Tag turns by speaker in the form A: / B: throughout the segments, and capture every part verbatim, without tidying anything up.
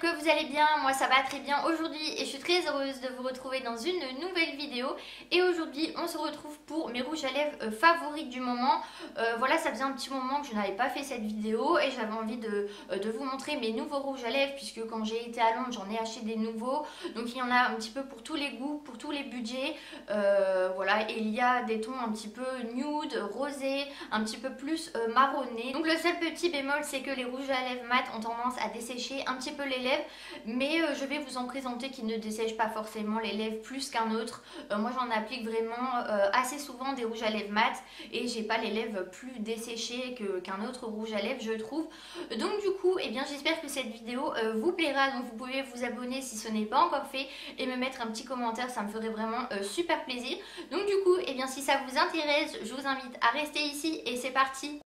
A: que vous allez bien, moi ça va très bien aujourd'hui et je suis très heureuse de vous retrouver dans une nouvelle vidéo. Et aujourd'hui on se retrouve pour mes rouges à lèvres favoris du moment. euh, Voilà, ça faisait un petit moment que je n'avais pas fait cette vidéo et j'avais envie de, de vous montrer mes nouveaux rouges à lèvres, puisque quand j'ai été à Londres j'en ai acheté des nouveaux. Donc il y en a un petit peu pour tous les goûts, pour tous les budgets. euh, Voilà, et il y a des tons un petit peu nude, rosé, un petit peu plus euh, marronné. Donc le seul petit bémol, c'est que les rouges à lèvres mat ont tendance à dessécher un petit peu les lèvres, mais euh, je vais vous en présenter qui ne dessèchent pas forcément les lèvres plus qu'un autre. euh, Moi j'en applique vraiment euh, assez souvent des rouges à lèvres mat et j'ai pas les lèvres plus desséchées que, qu'un autre rouge à lèvres, je trouve. Donc du coup, eh bien j'espère que cette vidéo euh, vous plaira. Donc vous pouvez vous abonner si ce n'est pas encore fait et me mettre un petit commentaire, ça me ferait vraiment euh, super plaisir. Donc du coup, eh bien si ça vous intéresse, je vous invite à rester ici et c'est parti.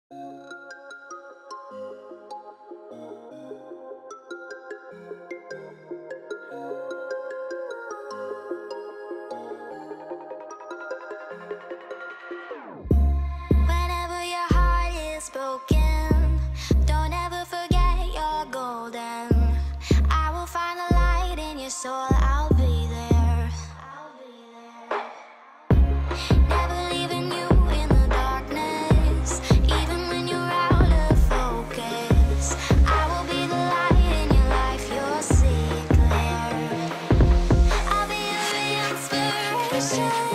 B: Whenever your heart is broken, don't ever forget you're golden. I will find a light in your soul, I'll be there. Never leaving you in the darkness, even when you're out of focus. I will be the light in your life, you'll see it clear. I'll be your inspiration.